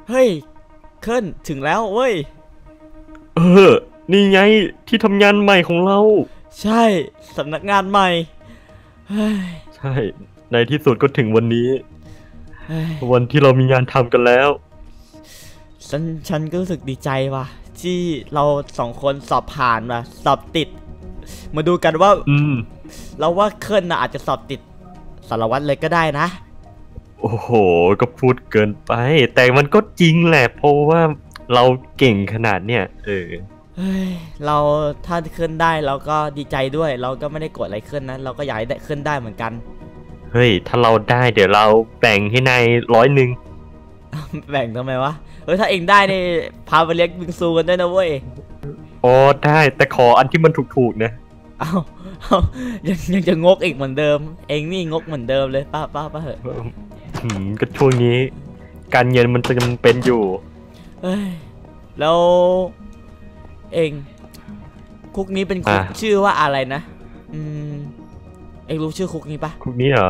เฮ้ยขึ้นถึงแล้วเว้ยเออนี่ไงที่ทำงานใหม่ของเราใช่สำนักงานใหม่เฮ้ยใช่ในที่สุดก็ถึงวันนี้เฮ้ยวันที่เรามีงานทำกันแล้วฉันก็รู้สึกดีใจว่ะที่เราสองคนสอบผ่านมาสอบติดมาดูกันว่าเราว่าเคิลน่ะอาจจะสอบติดสารวัตรเลยก็ได้นะโอ้โหก็พูดเกินไปแต่มันก็จริงแหละเพราะว่าเราเก่งขนาดเนี้ยเฮ้ยเราถ้าขึ้นได้เราก็ดีใจด้วยเราก็ไม่ได้กดอะไรขึ้นนะเราก็อยากได้ขึ้นได้เหมือนกันเฮ้ยถ้าเราได้เดี๋ยวเราแบ่งให้นาย100 แบ่งทำไมวะถ้าเองได้นี่พาไปเลี้ยงบิงซูกันด้วยนะเว้ยอ๋อได้แต่ขออันที่มันถูกๆนะเอายังจะงกอีกเหมือนเดิมเองนี่งกเหมือนเดิมเลยป้าเหอะก็ช่วงนี้การเงินมันจะจำเป็นอยู่เฮ้ยแล้วเองคุกนี้เป็นคุกชื่อว่าอะไรนะเองรู้ชื่อคุกนี้ปะคุกนี้เหรอ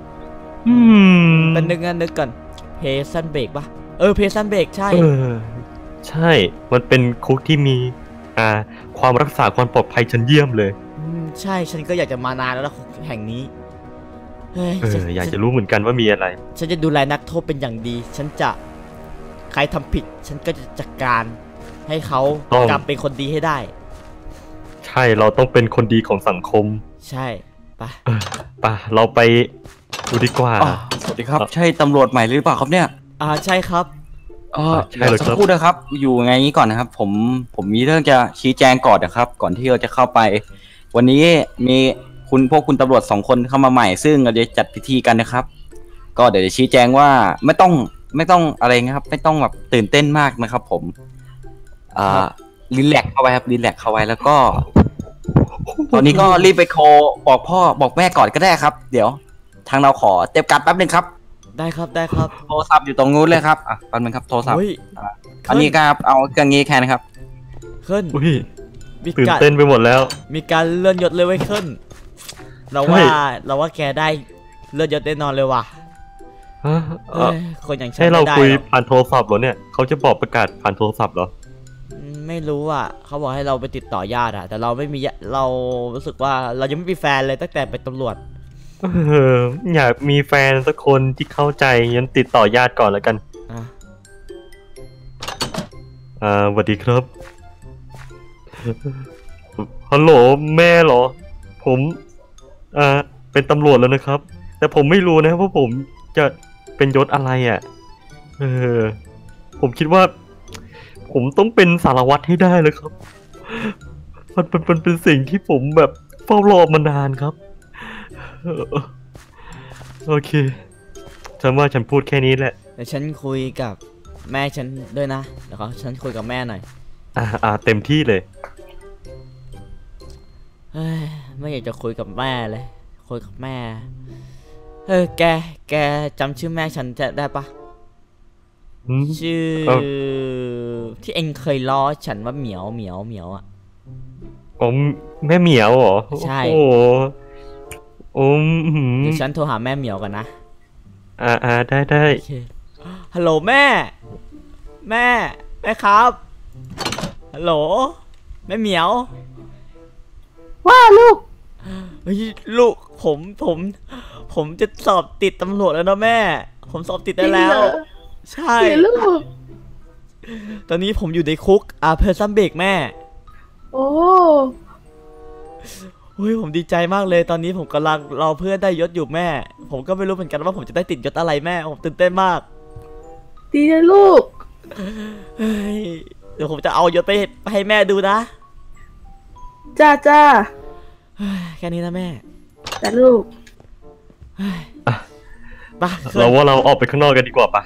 เป็นนึกก่อนเพซันเบรกปะเพซันเบรกใช่ใช่มันเป็นคุกที่มีความรักษาความปลอดภัยชั้นเยี่ยมเลยใช่ฉันก็อยากจะมานานแล้วนะคุกแห่งนี้อยากจะรู้เหมือนกันว่ามีอะไรฉันจะดูแลนักโทษเป็นอย่างดีฉันจะใครทำผิดฉันก็จะจัดการให้เขากลับเป็นคนดีให้ได้ใช่เราต้องเป็นคนดีของสังคมใช่ไปเราไปดูดีกว่าสวัสดีครับใช่ตำรวจใหม่หรือเปล่าครับเนี่ยใช่ครับใช่เลยครับพูดนะครับอยู่ไงนี้ก่อนนะครับผมมีเรื่องจะชี้แจงก่อนนะครับก่อนที่เราจะเข้าไปวันนี้มีพวกคุณตำรวจ2 คนเข้ามาใหม่ซึ่งเราจะจัดพิธีกันนะครับก็เดี๋ยวจะชี้แจงว่าไม่ต้องอะไรนะครับไม่ต้องแบบตื่นเต้นมากนะครับผมรีแลกเข้าไว้ครับรีแลกเข้าไว้แล้วก็ตอนนี้ก็รีบไปโทรบอกพ่อบอกแม่ก่อนก็ได้ครับเดี๋ยวทางเราขอเตรียมการแป๊บนึงครับได้ครับโทรศัพท์อยู่ตรงนู้นเลยครับแป๊บนึงครับโทรศัพท์อันนี้ครับเอาเครื่องนี้แค่นะครับขึ้นตื่นเต้นไปหมดแล้วมีการเลื่อนยศเลยไว้ขึ้นเราว่าแกได้เลื่อนยศแน่นอนเลยว่ะคนอย่างฉันให้เราคุยผ่านโทรศัพท์เหรอเนี่ยเขาจะบอกประกาศผ่านโทรศัพท์เหรอไม่รู้อ่ะเขาบอกให้เราไปติดต่อญาติแต่เราไม่มีเรารู้สึกว่าเรายังไม่มีแฟนเลยตั้งแต่เป็นตำรวจอยากมีแฟนสักคนที่เข้าใจงั้นติดต่อญาติก่อนแล้วกันสวัสดีครับฮัลโหลแม่เหรอผมเป็นตำรวจแล้วนะครับแต่ผมไม่รู้นะว่าผมจะเป็นยศอะไรผมคิดว่าผมต้องเป็นสารวัตรให้ได้เลยครับมันเป็นสิ่งที่ผมแบบเฝ้ารอมานานครับโอเคฉันว่าฉันพูดแค่นี้แหละเดี๋ยวฉันคุยกับแม่ฉันด้วยนะเดี๋ยวฉันคุยกับแม่หน่อยเต็มที่เลยไม่อยากจะคุยกับแม่เลยคุยกับแม่แกจำชื่อแม่ฉันจะได้ปะชื่อที่เอ็งเคยล้อฉันว่าเหมียวอ่ะแม่เหมียวเหรอใช่เดี๋ยวฉันโทรหาแม่เหมียวกันนะได้ฮัลโหลแม่ครับฮัลโหลแม่เหมียวว่าลูกลูกผมจะสอบติดตำรวจแล้วนะแม่ผมสอบติดได้แล้วใช่ลูกตอนนี้ผมอยู่ในคุกเพอร์ซัมเบกแม่โอ้ผมดีใจมากเลยตอนนี้ผมกำลังรอเพื่อนได้ยศอยู่แม่ผมก็ไม่รู้เหมือนกันว่าผมจะได้ติดยศอะไรแม่ผมตื่นเต้นมากดีนะลูกเดี๋ยวผมจะเอายศไปให้แม่ดูนะจ้าแค่นี้นะแม่แต่ลูกเราว่าเราออกไปข้างนอกกันดีกว่าปะ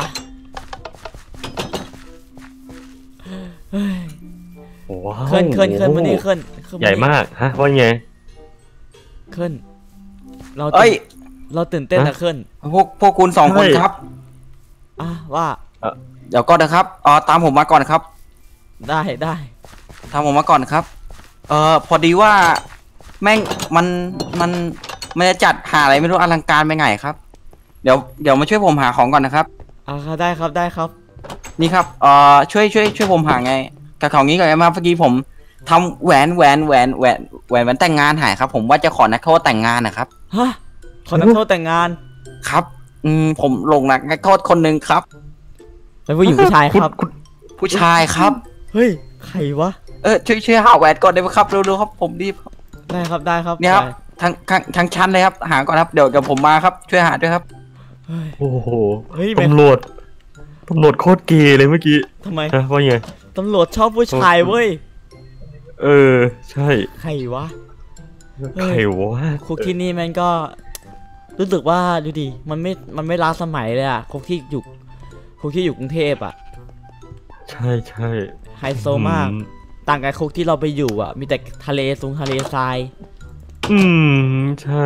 ขึ้นวันนี้ขึ้นใหญ่มากฮะว่าไงขึ้นเราตื่นเต้นนะขึ้นพวกคุณ2 คนครับว่าเดี๋ยวก่อนนะครับตามผมมาก่อนครับได้ตามผมมาก่อนครับพอดีว่าแม่งมันจะจัดหาอะไรไม่รู้อลังการไปไงครับเดี๋ยวมาช่วยผมหาของก่อนนะครับได้ครับนี่ครับช่วยผมหาไงกระของนี้ก่อนนะเมื่อกี้ผมทำแหวนแต่งงานหายครับ ผมว่าจะขอนักโทษแต่งงานนะครับฮะขอนักโทษแต่งงานครับผมหลงนักโทษคนหนึ่งครับเป็นผู้หญิงผู้ชายครับผู้ชายครับเฮ้ยใครวะช่วยหาแหวนก่อนได้ไหมครับเร็วๆครับผมรีบได้ครับได้ครับเนี่ยครับได้ทั้งชั้นเลยครับหาก่อนครับเดี๋ยวผมมาครับช่วยหาด้วยครับเฮ้ยโอ้โหเฮ้ยตำรวจโคตรเกย์เลยเมื่อกี้ทำไมนะว่าไงตำรวจชอบผู้ชายเว้ยใช่ใครวะใครวะคุกที่นี่มันก็ รู้สึกว่าดูดิมันไม่ล้าสมัยเลยอะคุกที่อยู่กรุงเทพอะใช่ใช่ไฮโซมาก ต่างกับคุกที่เราไปอยู่อะมีแต่ทะเลทรายใช่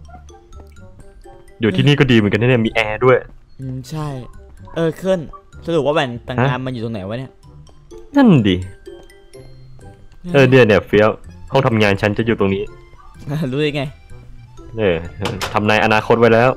อยู่ที่นี่ก็ดีเหมือนกันนะเนี่ยมีแอร์ด้วยใช่เคลื่อนสรุปว่าแหวนแต่งงานมันอยู่ตรงไหนวะเนี่ยนั่นดิเนี่ยเฟี้ยวห้องทำงานฉันจะอยู่ตรงนี้รู้ได้ไงทำนายอนาคตไว้แล้ว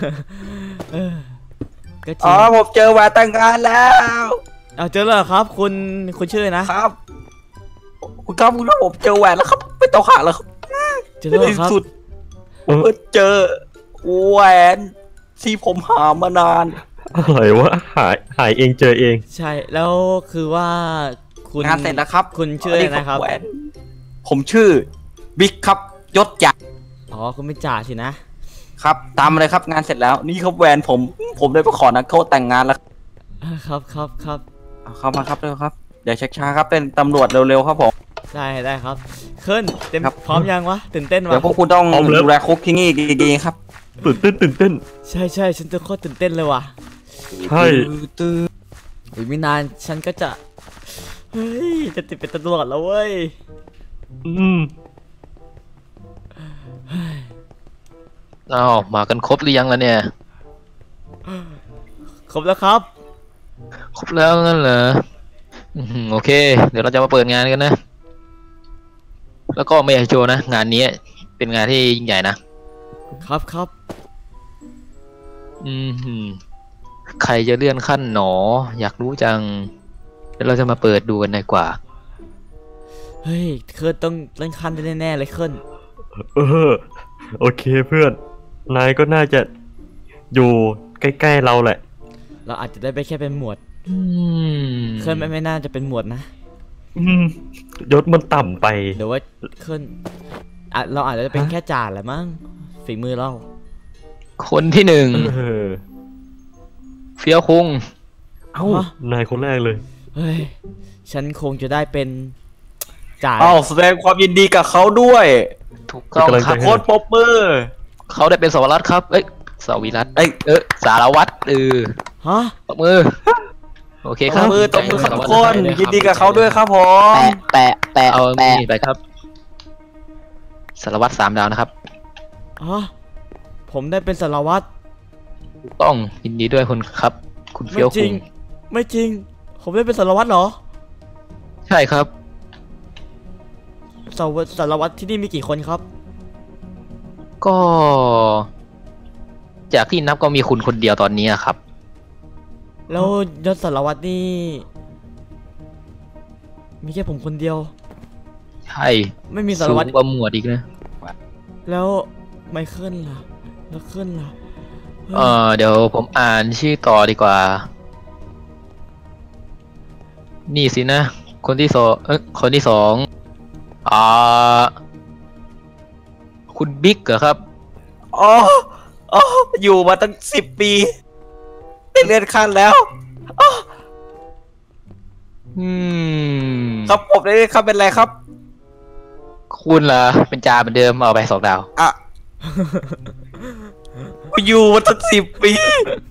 ก็จริงผมเจอแหวนแต่งงานแล้วเจอแล้วเหรอครับ คุณชื่อนะครับคุณครับผมเจอแหวนแล้วครับไม่ต้องหาแล้วครับเจอแล้วเหรอครับสุดผมเจอแหวนที่ผมหามานานอะไรวะหายเองเจอเองใช่แล้วคือว่าคุณงานเสร็จแล้วครับคุณชื่ออะไรนะครับแหวนผมชื่อบิ๊กครับยศจ่าคุณไม่จ่าสินะครับตามมาเลยครับงานเสร็จแล้วนี่ครับแหวนผมได้ไปขอนักโทษแต่งงานแล้วครับเอาเข้ามาครับเร็วครับอย่าชักช้าครับเป็นตำรวจเร็วๆครับผมได้ครับเคลื่อนเต็มครับพร้อมยังวะตื่นเต้นวะเดี๋ยวพวกคุณต้องดูแลคุกที่นี่ดีๆครับตื่นเต้นใช่ฉันจะโคตรตื่นเต้นเลยว่ะใช่อีกไม่นานฉันก็จะเฮ้ยจะติดเป็นตำรวจแล้วเว้ยอ้าวมากันครบหรือยังล่ะเนี่ยครบแล้วครับครบแล้วงั้นเหรอโอเค เดี๋ยวเราจะมาเปิดงานกันนะ แล้วก็ไม่อยากโชว์นะ งานนี้เป็นงานที่ยิ่งใหญ่นะครับ ใครจะเลื่อนขั้นหนอ อยากรู้จังเดี๋ยวเราจะมาเปิดดูกันดีกว่าเฮ้ยเคลื่อนต้องเล่นขั้นได้แน่ๆเลยเคลื่อนโอเคเพื่อนนายก็น่าจะอยู่ใกล้ๆเราแหละเราอาจจะได้ไปแค่เป็นหมวดเคลื่อนไม่น่าจะเป็นหมวดนะยศมันต่ำไปเดี๋ยวว่าเคลื่อนเราอาจจะเป็นแค่จ่าแหละมั้งฝีมือเราคนที่หนึ่งเฟี้ยวคุงนายคนแรกเลยเฮ้ยฉันคงจะได้เป็นจ่าแสดงความยินดีกับเขาด้วยถูกต้องครับโคตรปรบมือเขาได้เป็นสารวัตรครับสารวัตรสารวัตรฮะตบมือโอเคครับตบมือครับทุกคนยินดีกับเขาด้วยครับผมแปะเอานี่ไปครับสารวัตร3 ดาวนะครับผมได้เป็นสารวัตรถูกต้องยินดีด้วยคุณครับ คุณเฟี้ยวคุงไม่จริงผมได้เป็นสารวัตรเหรอใช่ครับสารวัตรที่นี่มีกี่คนครับก็ จากที่นับก็มีคุณคนเดียวตอนนี้ครับแล้วยศสารวัตรนี่มีแค่ผมคนเดียวใช่ไม่มีสารวัตรสูงกว่าหมวดอีกนะแล้วไมเคิลล่ะแล้วเคิลล่ะเดี๋ยวผมอ่านชื่อต่อดีกว่า นี่สินะ คนที่สองคุณบิ๊กเหรอครับอยู่มาตั้ง10 ปีได้เลื่อนขั้นแล้วครับผมได้เลื่อนขั้นเป็นไรครับคุณเหรอเป็นจ่าเหมือนเดิมเอาไป2 ดาวอยู่มาตั้ง10 ปี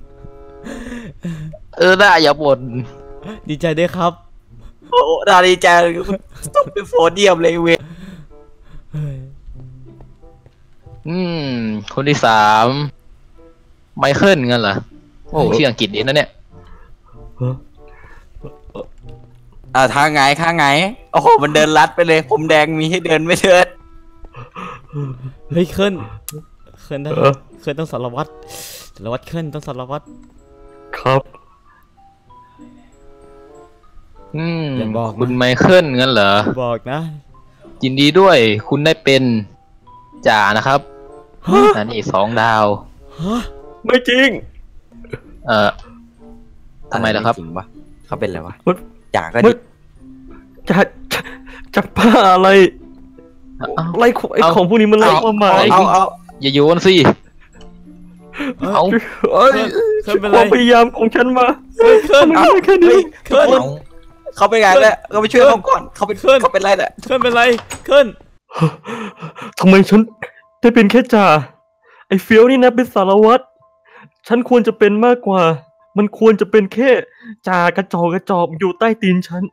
ได้อย่าบ่นดีใจด้วยครับดาดีใจต้องเป็นโฟเดียมเลยเว้ยคนที่3ไมเคิลงั้นเหรอโอ้ชื่ออังกฤษนี่นะเนี่ยทางไงโอ้โหมันเดินลัดไปเลยผมแดงมีให้เดินไม่เดินเฮ้ยเคลื่อนได้เคลื่อนต้องสารวัตรเคลื่อนต้องสารวัตรครับบอกคุณไมเคิลงั้นเหรอบอกนะยินดีด้วยคุณได้เป็นจ่านะครับอันนี้2 ดาวฮะไม่จริงทำไมล่ะครับจริงวะเขาเป็นอะไรวะมันจ่าก็ไม่ดิจะบ้าอะไรเอ้าไอ้ของพวกนี้มันไร้ความหมายเอาอย่าโยนสิ เอาเอ้ยเคลื่อนเป็นคไรวามพยายามของฉันมาเคลื่อนทำไมได้แค่นี้เคลื่อนเขาเป็นไงเนี่ยเขาไปช่วยเขาก่อนเขาเป็นขึ้นเขาเป็นไรเนี่ยเคลื่อนเป็นไรเคลื่อนทำไมฉันได้เป็นแค่จ่าไอ้เฟี้ยวนี่นะเป็นสารวัตรฉันควรจะเป็นมากกว่า มันควรจะเป็นแค่จ่ากระจอกอยู่ใต้ตีนฉัน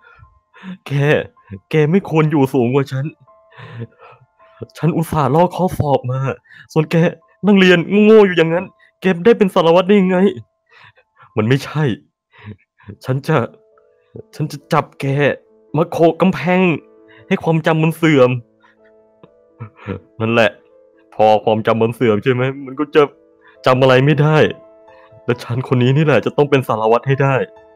แกไม่ควรอยู่สูงกว่าฉันอุตส่าห์ลอกข้อสอบมา ส่วนแกนั่งเรียนโง่อยู่อย่างนั้นแกได้เป็นสารวัตรได้ยังไง มันไม่ใช่ ฉันจะจับแกมาโขกกำแพง ให้ความจำมันเสื่อม นั่นแหละ พอความจำมันเสื่อมใช่ไหมมันก็จะจำอะไรไม่ได้ และฉันคนนี้นี่แหละจะต้องเป็นสารวัตรให้ได้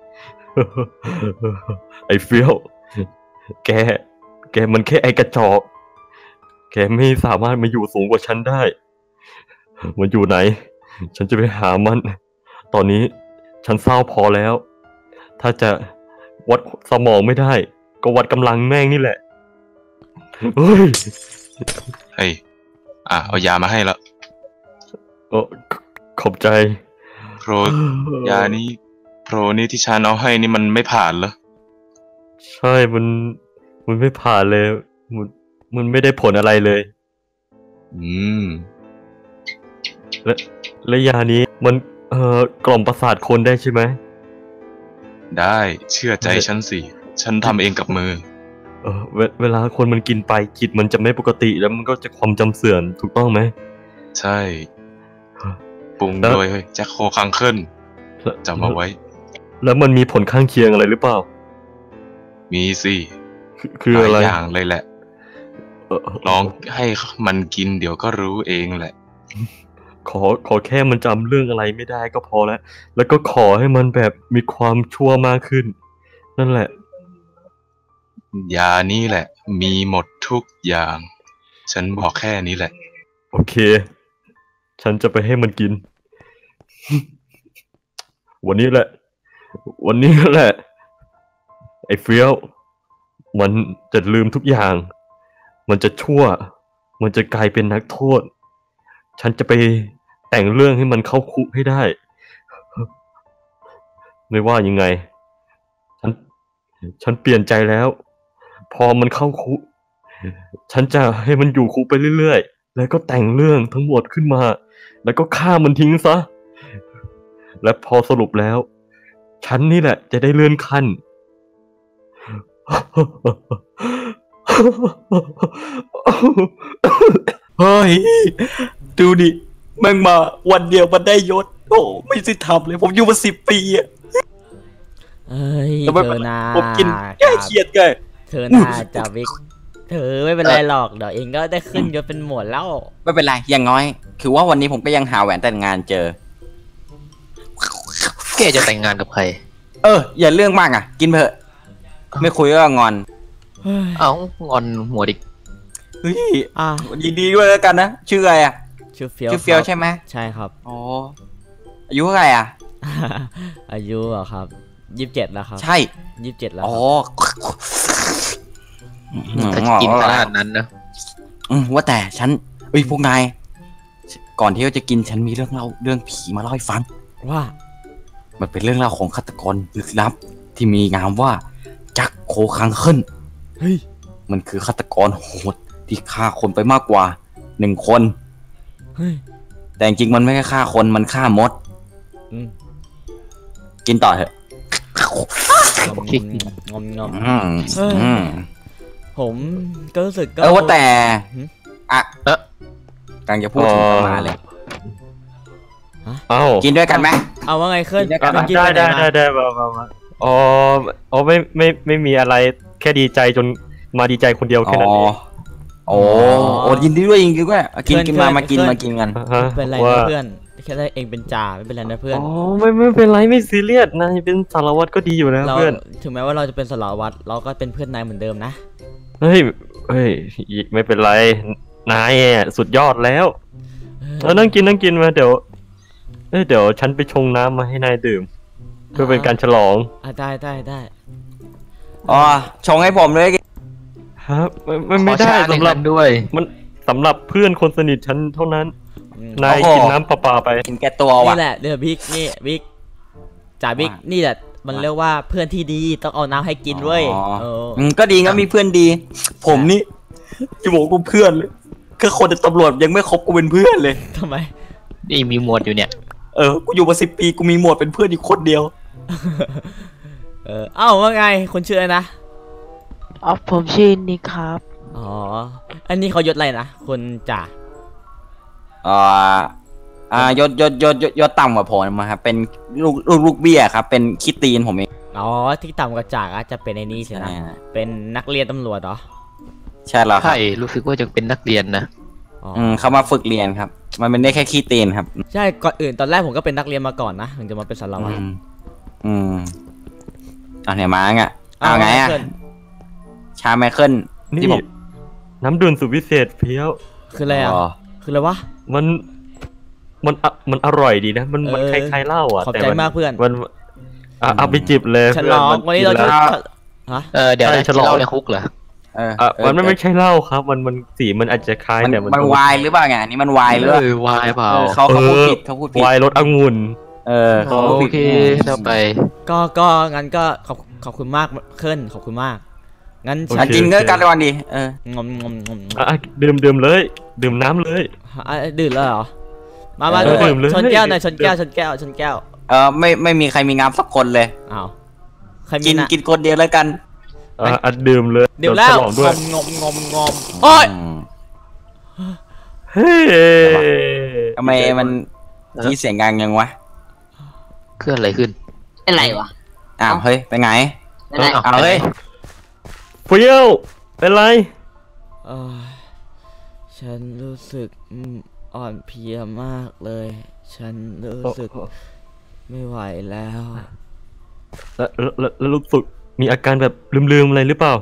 ไอ้เฟี้ยวแกมันแค่ไอ้กระจอกแกไม่สามารถมาอยู่สูงกว่าฉันได้ มันอยู่ไหน ฉันจะไปหามัน ตอนนี้ฉันเศร้าพอแล้ว ถ้าจะวัดสมองไม่ได้ ก็วัดกำลังแม่งนี่แหละเฮ้ยเฮ้ยเอายามาให้แล้วขอบใจโปรยานี้โปรนี่ที่ฉันเอาให้นี่มันไม่ผ่านเหรอใช่มันไม่ผ่านเลย มันไม่ได้ผลอะไรเลยอืมและยานี้มันกล่อมประสาทคนได้ใช่ไหมได้เชื่อใจฉันสิ ฉันทำเองกับมือเวลาคนมันกินไปจิตมันจะไม่ปกติแล้วมันก็จะความจำเสื่อมถูกต้องไหมใช่ปรุงโดยแจ็คโคคังเคิลจำเอาไว้แล้วมันมีผลข้างเคียงอะไรหรือเปล่ามีสิคือหอะไรลายอย่างเลยแหละ ลองให้มันกินเดี๋ยวก็รู้เองแหละขอแค่มันจำเรื่องอะไรไม่ได้ก็พอแล้วก็ขอให้มันแบบมีความชั่วมากขึ้น นั่นแหละยานี้แหละ มีหมดทุกอย่าง ฉันบอกแค่นี้แหละโอเค ฉันจะไปให้มันกิน วันนี้แหละ ไอ้เฟี้ยว มันจะลืมทุกอย่าง มันจะชั่ว มันจะกลายเป็นนักโทษ ฉันจะไปแต่งเรื่องให้มันเข้าคุกให้ได้ ไม่ว่ายังไง ฉันเปลี่ยนใจแล้ว พอมันเข้าคุก ฉันจะให้มันอยู่คุกไปเรื่อยๆ แล้วก็แต่งเรื่องทั้งหมดขึ้นมา แล้วก็ฆ่ามันทิ้งซะ และพอสรุปแล้ว ฉันนี่แหละจะได้เลื่อนขั้นเฮ้ยดูดิแม่งมาวันเดียวมันได้ยศโอ้ไม่สิทำเลยผมอยู่มา10 ปีอะเอ้ยแล้วไม่เธเป็นอไรนาผมกินแก้เครียดไงเธอน่าจะวิกเธอไม่เป็นไรหรอกเดี๋ยวเองก็ได้ขึ้นยศเป็นหมวดแล้วไม่เป็นไรอย่างน้อย คือว่าวันนี้ผมก็ยังหาแหวนแต่งงานเจอแกจะแต่งงานกับใครอย่าเรื่องมากอ่ะ กินเถอะ ไม่คุยก็งอนเอ้างอนหัวดิกเฮ้ยอ่ะยินดีด้วยแล้วกันนะชื่ออะไรอ่ะชื่อเฟียวชื่อเฟียวครับใช่ไหมใช่ครับอ๋ออายุเท่าไหร่อ่ะอายุเหรอครับ27แล้วครับใช่ 27แล้วอ๋อถ้ากินขนาดนั้นนะว่าแต่ฉันพวกนายก่อนที่จะกินฉันมีเรื่องผีมาเล่าให้ฟังว่ามันเป็นเรื่องเล่าของฆาตกรลึกลับที่มีนามว่าจักโคคังเคิลเฮ้ยมันคือฆาตกรโหดที่ฆ่าคนไปมากกว่า1 คนเฮ้ยแต่จริงๆมันไม่ใช่ฆ่าคนมันฆ่ามดอืมกินต่อเถอะงอมงอม ผมก็รู้สึกก็ว่าแต่หืมกำลังจะพูดถึงประมาณเลยเอ้ากินด้วยกันไหมเอาว่าไงขึ้นกินด้วยกันเมื่อกี้ได้ปหนมาได้มาอ๋อไม่มีอะไรแค่ดีใจจนมาดีใจคนเดียวแค่นั้นเองโอ้ยินดีด้วยกินมากินกันฮะเป็นไรว่านะเพื่อนแค่ได้เองเป็นจ่าไม่เป็นไรนะเพื่อนอ๋อไม่เป็นไรไม่ซีเรียสนายเป็นสารวัตรก็ดีอยู่แล้วเราเพื่อนถึงแม้ว่าเราจะเป็นสารวัตรเราก็เป็นเพื่อนนายเหมือนเดิมนะเฮ้ยไม่เป็นไรนายสุดยอดแล้วนั่งกินมาเดี๋ยวฉันไปชงน้ำมาให้นายดื่มเพื่อเป็นการฉลองได้อ๋อชงให้ผมเลยครับไม่ได้ขอชาสำหรับในนั้นด้วยมันสำหรับเพื่อนคนสนิทฉันเท่านั้นอืมนายโอ้โหกินน้ำเปล่าๆไปกินแก่ตัวว่ะนี่แหละเดี๋ยวบิ๊กนี่บิ๊กจ่าบิ๊กนี่แหละมันเรียกว่าเพื่อนที่ดีต้องเอาน้ำให้กินเว้ยอ๋อเออก็ดีงั้นมีเพื่อนดี ผมนี่จะบอกกูเพื่อนเลยคือคนในตำรวจยังไม่คบกูเป็นเพื่อนเลยทำไมนี่มีหมวดอยู่เนี่ยกูอยู่มา10 ปีกูมีหมวดเป็นเพื่อนอีกคนเดียวเอ้าว่าไงคนชื่ออะไรนะอ๋อผมชื่อนิกครับอ๋ออันนี้เขายศอะไรนะคนจ่ายศต่ำกว่าผมมาครับเป็นลูกเบี้ยครับเป็นคิดตีนผมเองอ๋อที่ต่ำกว่าจ่าก็จะเป็นไอ้นี่สินะใช่เป็นนักเรียนตำรวจเหรอใช่แล้วครับใช่รู้สึกว่าจะเป็นนักเรียนนะอ๋อเขามาฝึกเรียนครับ มันเป็นได้แค่ขี้ตีนครับใช่ก่อนอื่นตอนแรกผมก็เป็นนักเรียนมาก่อนนะถึงจะมาเป็นสารวัตรเนี่ยมาไงเอาไงอ่ะเพื่อนชาไมเคิลนี่ที่ผมน้ำดื่มสุดวิเศษเพี้ยวคืออะไรอ่ะคืออะไรวะมันอร่อยดีนะ มันคล้ายๆเหล้าอ่ะขอบแต่ใจมันมากเพื่อนมันเอาไปจิบเลยฉลองวันนี้เราจะ ฮะเดี๋ยวใช่นะฉลองเล่าในคุกเหรอมันไม่ใช่เหล้าครับ มันสีมันอาจจะคล้ายแต่มันวายหรือเปล่าไงอันนี้มันวายหรือเปล่าวายเปล่าเขาพูดผิดเขาพูดผิดวายรสองุ่นเขาพูดโอผิดเคต่อไปก็งั้นก็ขอบคุณมากเคิลขอบคุณมากงั้นอ่ะกินก็กันก่อนดิงมดื่มเลย ดื่มน้ำเลยดื่มแล้วเหรอมาดื่มเลยชนแก้วหน่อยชนแก้วไม่มีใครมีงามสักคนเลยอ้าวใครมีกินนะกินคนเดียวแล้วกันดื่มเลยดื่มแล้วฉลองด้วยงมโอ้ยเฮ้ยทำไมมันมีเสียงกังยังวะเคลื่อนอะไรขึ้นเป็นไรวะอ้าวเฮ้ยไปไงเป็นไรเอาเฮ้ยเฟี้ยวเป็นไรเอ้ยฉันรู้สึกอ่อนเพลียมากเลย ฉันรู้สึกไม่ไหวแล้วแล้วรู้สึกมีอาการแบบลืมๆอะไรหรือเปล่า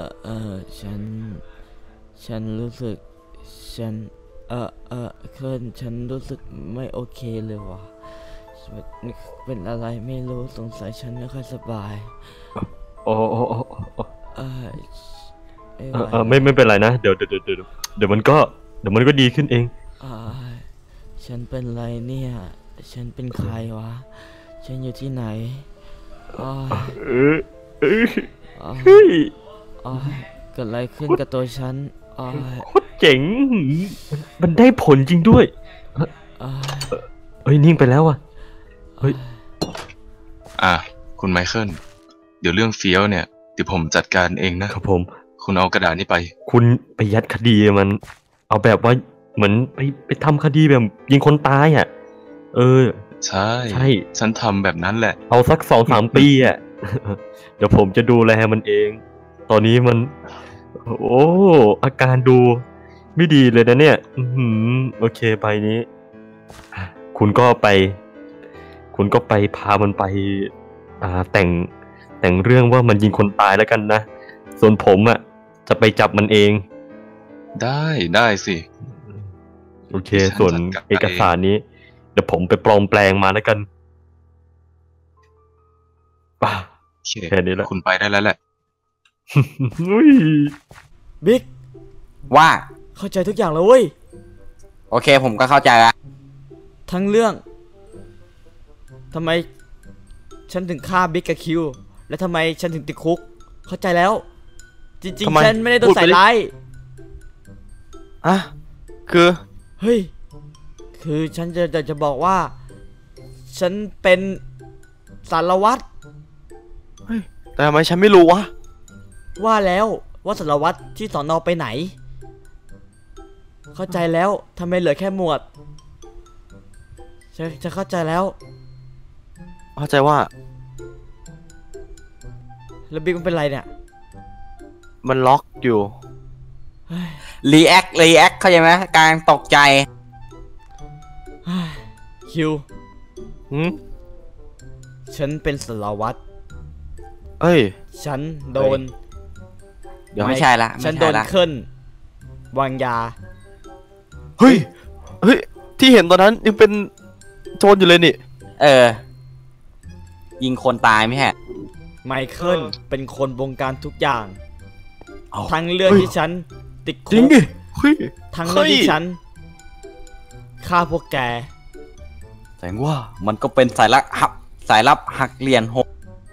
ฉันรู้สึกฉันเคินฉันรู้สึกไม่โอเคเลยว่ะเป็นอะไรไม่รู้สงสัยฉันไม่ค่อยสบายโอ้ไม่ไหวไม่เป็นไรนะเดี๋ยวมันก็ดีขึ้นเองฉันเป็นไรเนี่ยฉันเป็นใครวะฉันอยู่ที่ไหนเฮ้ยเกิดอะไรขึ้นกับตัวฉันโคตรเจ๋งมันได้ผลจริงด้วยเฮ้ยนิ่งไปแล้วอ่ะเฮ้ยคุณไมเคิลเดี๋ยวเรื่องเฟี้ยวเนี่ยเดี๋ยวผมจัดการเองนะครับผมคุณเอากระดาษนี้ไปคุณไปยัดคดีมัน เอาแบบว่าเหมือนไปทำคดีแบบยิงคนตายอ่ะใช่ใช่ฉันทำแบบนั้นแหละเอาสัก 2-3 ปีอ่ะ เดี๋ยวผมจะดูแลมันเอง ตอนนี้มัน โอ้อาการดูไม่ดีเลยนะเนี่ยโอเคไปนี้ คุณก็ไปพามันไปแต่งเรื่องว่ามันยิงคนตายแล้วกันนะ ส่วนผมอ่ะจะไปจับมันเองได้สิโอเค ส่วนเอกสารนี้เดี๋ยวผมไปปลอมแปลงมาแล้วกันป่ะโอเคแค่นี้แหละคุณไปได้แล้วแหละบิ๊กว่าเข้าใจทุกอย่างแล้วเว้ยโอเคผมก็เข้าใจแล้วทั้งเรื่องทำไมฉันถึงฆ่าบิ๊กกับคิวและทำไมฉันถึงติดคุกเข้าใจแล้ว จริงๆฉันไม่ได้โดนใส่ร้ายคือเฮ้ยคือฉันจะบอกว่า ฉันเป็นสารวัตรแต่ทำไมฉันไม่รู้วะว่าแล้วว่าสารวัตรที่สอนอไปไหน เข้าใจแล้วทำไมเหลือแค่หมวดจะเข้าใจแล้วเข้าใจว่าแล้วบิ๊กมันเป็นไรเนี่ยมันล็อกอยู่รีแอคเข้าใจไหมการตกใจคิวหืมฉันเป็นสารวัตรเอ้ยฉันโดนเดี๋ยวไม่ใช่ละฉันไม่โดใช่นละเคลื่อนวางยาเฮ้ย เฮ้ย ที่เห็นตอนนั้นยังเป็นโจรอยู่เลยนี่ยิงคนตายไม่ใช่ไมเคิลเป็นคนบงการทุกอย่างเอ้าทั้งเรื่องเฮ้ยที่ฉันติดจริคุงกดิ เฮ้ยทั้งเรื่องที่เฮ้ยฉันฆ่าพวกแกแสดงว่ามันก็เป็นสายลับหักเหรียญหก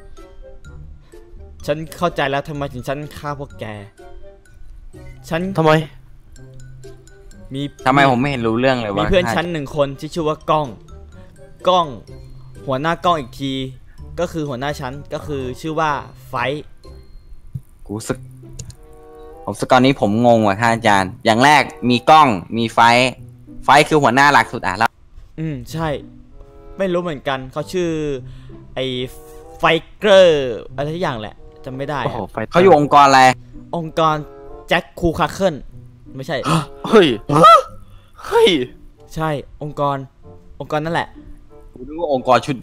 ฉันเข้าใจแล้วทำไมถึงฉันฆ่าพวกแก ฉันทำไมมีทำไมผมไม่เห็นรู้เรื่องเลยมีว่าเพื่อนฉันหนึ่งคนที่ชื่อว่ากล้อง กล้อง หัวหน้ากล้องอีกที ก็คือหัวหน้าฉันก็คือชื่อว่าไฟท์กูสึกผมสกอนนี้ผมงงว่ะท่านอาจารย์ อย่างแรกมีกล้องมีไฟคือหัวหน้าหลักสุดแล้วใช่ ไม่รู้เหมือนกัน เขาชื่อไอ้ไฟเกอร์อะไรทุกอย่างแหละจำไม่ได้โอ้อะโห ไฟเขาอยู่องค์กรอะไรองค์กรแจ็คคูคาเคิลไม่ใช่เฮ้ย เฮ้ยใช่องค์กรนั่นแหละกูนึกว่าองค์กรชุดด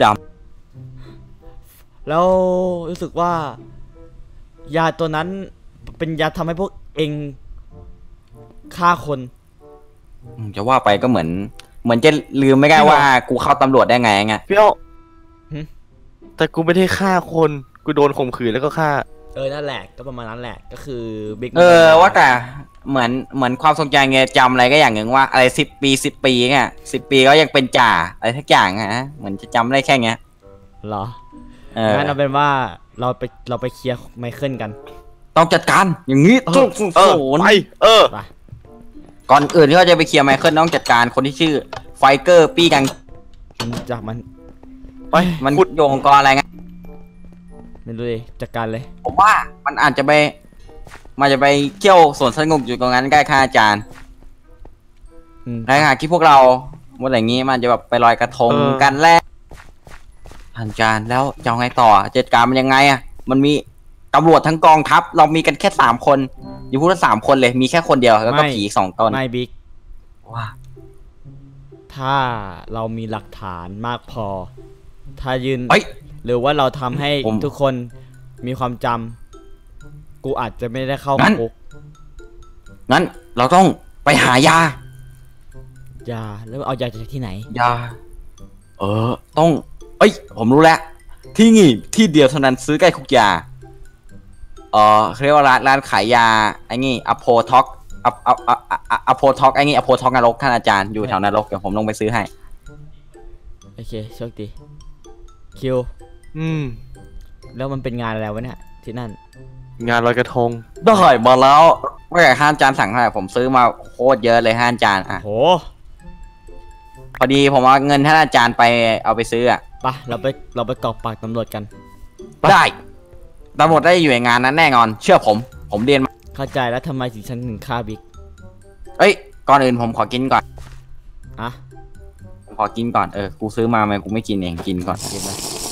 แล้วรู้สึกว่า ยาตัวนั้นเป็นยาทำให้พวกเองฆ่าคนำจะว่าไปก็เหมือนจะลืมไม่ได้ว่ากูเข้าตำรวจได้ไงไงเปรี้ยวหึแต่กูไม่ได้ฆ่าคน กูโดนข่มขืนแล้วก็ฆ่านั่นแหละก็ประมาณนั้นแหละก็คือบิ๊กว่าแต่เหมือนความทรงจำไงจำอะไรก็อย่างหนึ่งว่าอะไร10 ปีไง10 ปีก็ยังเป็นจ่าอะไรทักอย่างฮะเหมือนจะจำได้แค่เงี้ยเหรองั้นเอาเป็นว่าเราไปเคลียร์ไมเคิลกันต้องจัดการอย่างนี้ทุกเออโหนไปไปก่อนอื่นที่เราจะไปเคลียร์ไมเคิลต้องจัดการคนที่ชื่อไฟเกอร์ปี้กังจากมันไปมันขุดโยงองค์กรอะไรไงไม่รู้ดิจัดการเลยผมว่ามันอาจจะไปเที่ยวสวนสนุกอยู่ตรงนั้นใกล้ข้าอาจารย์ในขณะที่พวกเราวันอย่างนี้มันจะแบบไปลอยกระทงกันแรกอาจารย์แล้วจะเอาไงต่อจัดการมันยังไงอ่ะมันมีตำรวจทั้งกองทัพเรามีกันแค่3 คนอยู่พูดว่า3 คนเลยมีแค่คนเดียวแล้วก็ผี2 ตนไม่บิ๊กว่าถ้าเรามีหลักฐานมากพอ ถ้ายืนเฮ้ยหรือว่าเราทำให้ผมทุกคนมีความจำกูอาจจะไม่ได้เข้างั้นคุกงั้นเราต้องไปหายายาแล้วเอายาจากที่ไหนยาต้องผมรู้แล้วที่นี่ที่เดียวเท่านั้นซื้อใกล้คุกยาเขาเรียกว่าร้านขายยาไอ้นี่อโพท็อกอโพท็อกไอ้นี่อโพท็อกนรกท่านอาจารย์อยู่แถวนรกเดี๋ยวผมลงไปซื้อให้โอเคโชคดีคิว แล้วมันเป็นงานอะไรวะเนี่ยที่นั่นงานลอยกระทงได้มาแล้วว่าแต่ท่านอาจารย์สั่งเท่าไหร่ผมซื้อมาโคตรเยอะเลยท่านอาจารย์อ่ะโหพอดีผมเอาเงินท่านอาจารย์ไปเอาไปซื้ออ่ะไปเราไปกรอกปากตำรวจกันได้ตำรวจได้อยู่ในงานนั้นแน่นอน เชื่อผมเรียนมาเข้าใจแล้วทำไมถึงฉันถึงฆ่าบิ๊กก่อนอื่นผมขอกินก่อนอะผมขอกินก่อนกูซื้อมาไหมกูไม่กินเองกินก่อนเก็บไว้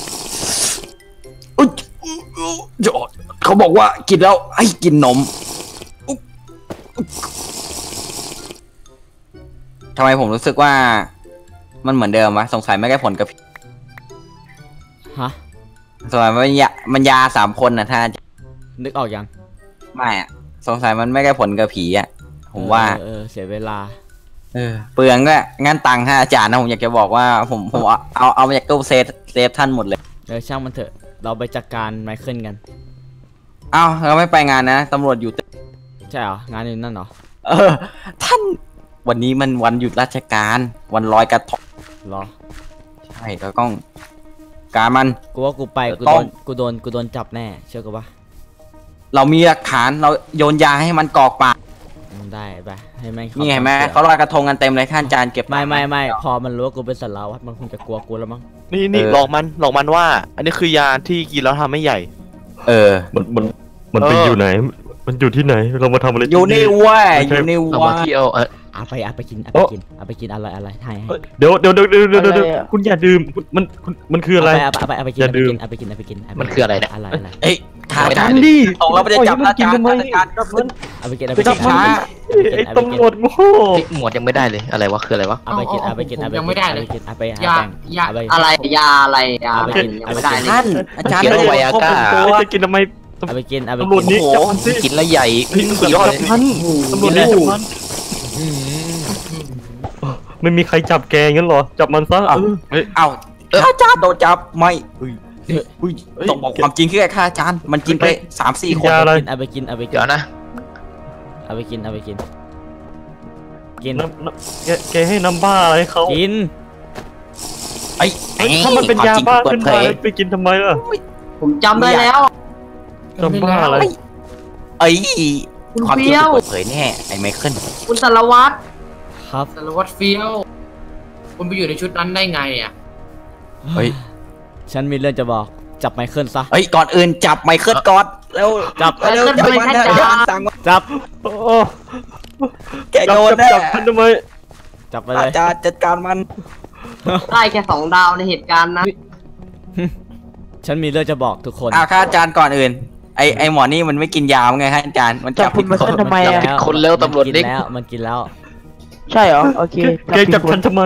เขาบอกว่ากินแล้วให้กินนมทำไมผมรู้สึกว่ามันเหมือนเดิมวะสงสัยไม่ได้ผลกับผีฮะสงสัยมันยา3 คนนะท่านนึกออกยังไม่อะสงสัยมันไม่ได้ผลกับผีอ่ะผมว่าเสียเวลาเปลืองก็งั้นตังค์ท่านอาจารย์นะผมอยากจะบอกว่าผมเอามาจากตู้เซฟท่านหมดเลยช่างมันเถอะเราไปจัดการไมเคิลกันเราไม่ไปงานนะตำรวจอยู่ใช่เหรองานนี้นั่นเหรอท่านวันนี้มันวันหยุดราชการวันลอยกระทงเหรอใช่แล้วต้องการมันกูว่ากูไปกูต้โดองนจับแน่เชื่อกูปะเรามีหลักฐานเราโยนยาให้มันกรอกปากได้ไปให้แม่งนี่เห็นไหมเขาลอยกระทงกันเต็มเลยท่านอาจารย์เก็บไม่พอมันรู้ว่ากูเป็นสารวัตรมันคงจะกลัวกูแล้วมั้งนี่หลอกมันว่า อันนี้คือยาที่กินแล้วทำให้ใหญ่มันไปอยู่ไหน มันอยู่ที่ไหนเรามาทำอะไรอยู่นี่เว้ยไม่อใช่ยู่นี่เราเว้มาย เที่ยวเอาไปกินอะไรให้เดี๋ยวคุณอย่าดื่มมันคืออะไรเอาไปกินอย่าดื่มเอาไปกินมันคืออะไรเนี่ยอะไรเอ้ยทฆ่าไม่ได้จันเลยดิตกเราไม่ได้จับอาจารย์ทำไมอาจารย์ก็มันเอาไปกินไปจับช้าไอ้ตำรวจโง่หมวดยังไม่ได้เลยอะไรวะคืออะไรวะเอาไปกินเอาไปกินเอาไปกินยังไม่ได้เลยเอาไปหาอย่าแป้งอย่าเอาไปอะไรยาอะไรยาเอาอะไรไปกินยังไม่ได้เลยท่านอาจารย์เขียนว่าไวอาก้าจะกินทำไมเอาไปกินเอาไปตำรวจกินนี่จับมันสิกินแล้วใหญ่สุดยอดท่านตำรวจนี่จับมันอืมไม่มีใครจับแกงั้นเหรอจับมันซะเอ้าอาจารย์โดนจับไม่ต้องบอกความจริงคือฆ่าอาจารย์มันกินไป3-4 คนยาอะไรเอาไปกินเอาไปกินเดี๋ยวนะเอาไปกินเอาไปกินกินแกให้น้ำบ้าอะไรเขากินไอ้ถ้ามันเป็นยาบ้าขึ้นมาไปกินทำไมล่ะผมจำได้แล้วจำบ้าอะไรไอ้คุณความจริงเฟี้ยวเปิดเผยแน่ไอ้ไมเคิลคุณสารวัตรครับสารวัตรเฟี้ยวคุณไปอยู่ในชุดนั้นได้ไงอ่ะเฮ้ยฉันมีเรื่องจะบอกจับไมเคิลซะเฮ้ยก่อนอื่นจับไมเคิลก่อนแล้วจับเร็วจับมันสั่งว่าจับโอ้แกโดนแน่จับมันทำไมจับไปเลอาย จารย์จัดการมันได้แค่2 ดาวในเหตุการณ์นะฉันมีเรื่องจะบอกทุกคนฆ่าอาจารย์ก่อนอื่นไอหมอนี่มันไม่กินยาไงฮะอาจารย์มันจับผิดคนทำไมอะนกินคนแล้วตำรวจมันนิกิกนแล้วมันกินแล้วใช่เหรอ โอเคแกจับฉันทำไม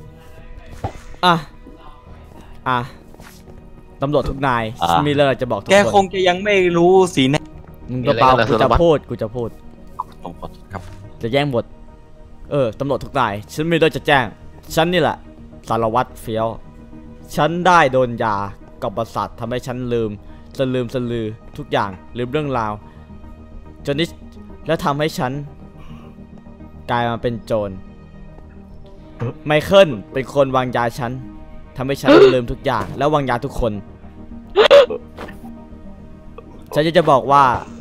อ่ะตำรวจทุกนายฉันมีเรื่องจะบอกทุกแกคนคงจะยังไม่รู้สินะมึงก็เปล่ากูจะพูดครับจะแย่งบทตำรวจทุกนายฉันมีเรื่องจะแจ้งฉันนี่แหละสารวัตรเฟี้ยวฉันได้โดนยากับประสาททำให้ฉันลืมสลือทุกอย่างลืมเรื่องราวจนนี้แล้วทำให้ฉันกลายมาเป็นโจรไมเคิลเป็นคนวางยาฉันทำให้ฉันลืมทุกอย่างแล้ววางยาทุกคน ฉันจะบอกว่า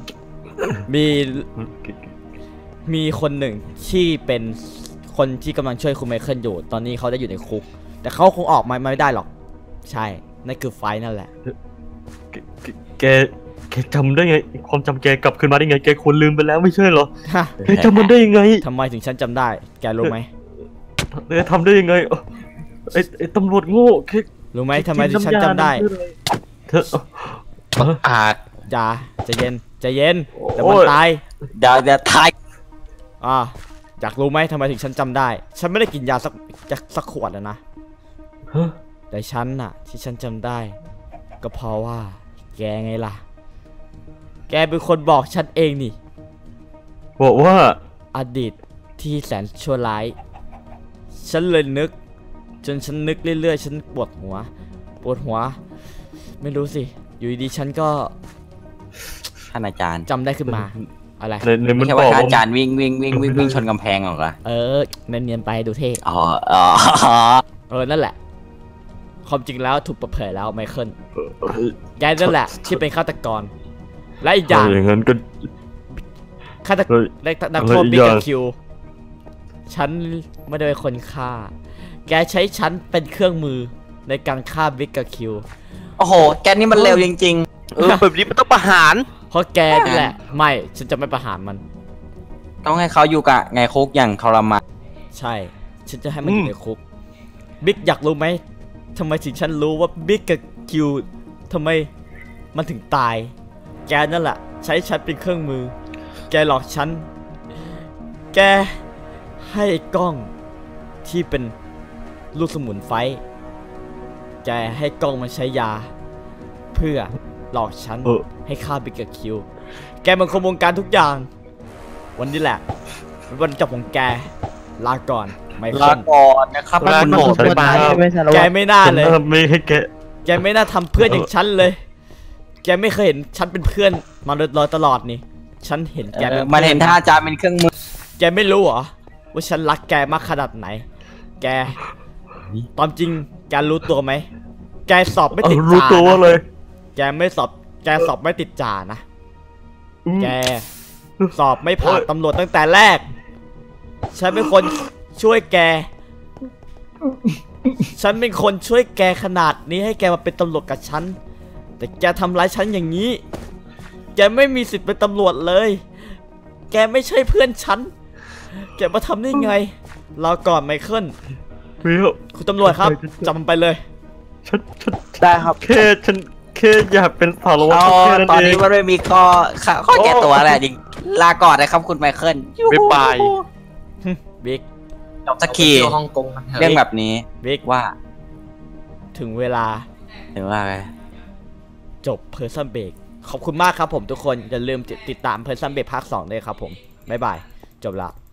มีคนหนึ่งที่เป็นคนที่กำลังช่วยคุณไมเคิลอยู่ตอนนี้เขาได้อยู่ในคุกแต่เขาคงออกมาไม่ได้หรอกใช่นั่นคือไฟนั่นแหละแกจำได้ไงความจำแกกลับคืนมาได้ไงแกควรลืมไปแล้วไม่ใช่เหรอแกจำมันได้ยังไงทำไมถึงฉันจำได้แกรู้ไหมแกทำได้ยังไงไอ้ตำรวจโง่แกรู้ไหมทำไมถึงฉันจำได้เธออาจอย่าใจเย็นใจเย็นเดี๋ยวมันตายเดี๋ยวทายอยากรู้ไหมทำไมถึงฉันจำได้ฉันไม่ได้กินยาสักขวดแล้วนะแต่ฉันน่ะที่ฉันจำได้ก็เพราะว่าแกไงล่ะแกเป็นคนบอกฉันเองนี่บอกว่าอดีตที่แสนชั่วร้ายฉันเลยนึกจนฉันนึกเรื่อยๆฉันปวดหัวไม่รู้สิอยู่ดีๆฉันก็ท่านอาจารย์จำได้ขึ้นมาอะไรในมัไม่นใช่บอว่าก ท่านว่าอาจารย์วิ่งชนกำแพงหรอกเหรอเนียนๆไปดูเท่นั่นแหละนั่นแหละความจริงแล้วถูกเปิดเผยแล้วไมเคิลแกนั่นแหละที่เป็นฆาตกรและอีกอย่างอย่างนั้นก็ฆาตกรนักโทษบิ๊กคิวฉันไม่ได้เป็นคนฆ่าแกใช้ฉันเป็นเครื่องมือในการฆ่าบิ๊กคิวโอ้โหแกนี่มันเร็วจริงแบบนี้มันต้องประหารเพราะแกนี่แหละไม่ฉันจะไม่ประหารมันๆต้องให้เขาอยู่กับไงคุกอย่างทรมานใช่ฉันจะให้มันอยู่ในคุกบิ๊กอยากรู้ไหมทำไมถึงฉันรู้ว่าบิ๊กกับคิวทำไมมันถึงตายแกนั่นแหละใช้ฉันเป็นเครื่องมือแกหลอกฉันแกให้กล้องที่เป็นลูกสมุนไฟแกให้กล้องมันใช้ยาเพื่อหลอกฉันให้ฆ่าบิ๊กกับคิวแกมันขโมยการทุกอย่างวันนี้แหละเป็นวันจบของแกลาก่อนไม่ลาก่อนนะครับคุณโหดแกไม่น่าเลยไม่ให้แกไม่น่าทำเพื่อนอย่างฉันเลยแกไม่เคยเห็นฉันเป็นเพื่อนมาโดยตลอดนี่ฉันเห็นแกเป็นมันเห็นท่านอาจารย์เป็นเครื่องมือแกไม่รู้เหรอว่าฉันรักแกมากขนาดไหนแกตอนจริงแกรู้ตัวไหมแกสอบไม่ติดรู้จ่าตัวเลยแกสอบไม่ติดจ่านะแกสอบไม่ผ่านตำรวจตั้งแต่แรกฉันเป็นคนช่วยแกฉันเป็นคนช่วยแกขนาดนี้ให้แกมาเป็นตำรวจกับฉันแต่แกทำร้ายฉันอย่างนี้แกไม่มีสิทธิ์เป็นตำรวจเลยแกไม่ใช่เพื่อนฉันแกมาทำได้ไงรอก่อนไมเคิลคุณตำรวจครับจับมันไปเลยได้ครับฉันค่อยากเป็นสารวัตรเอาแค่นั้นตอนเอนี้งมันไม่มีข้อแก้ตัวแหละจริงลาก่อนนะครับคุณไมเคิลบ๊ายบายบิ๊กจบสักทีเที่ยวฮ่องกงกันเถอะเรื่องแบบนี้บิ๊กว่าถึงเวลาหรือว่าไงจบ Person Break ขอบคุณมากครับผมทุกคน อย่าลืมติดตาม Person Break ภาค 2ด้วยครับผม บ๊ายบาย จบละ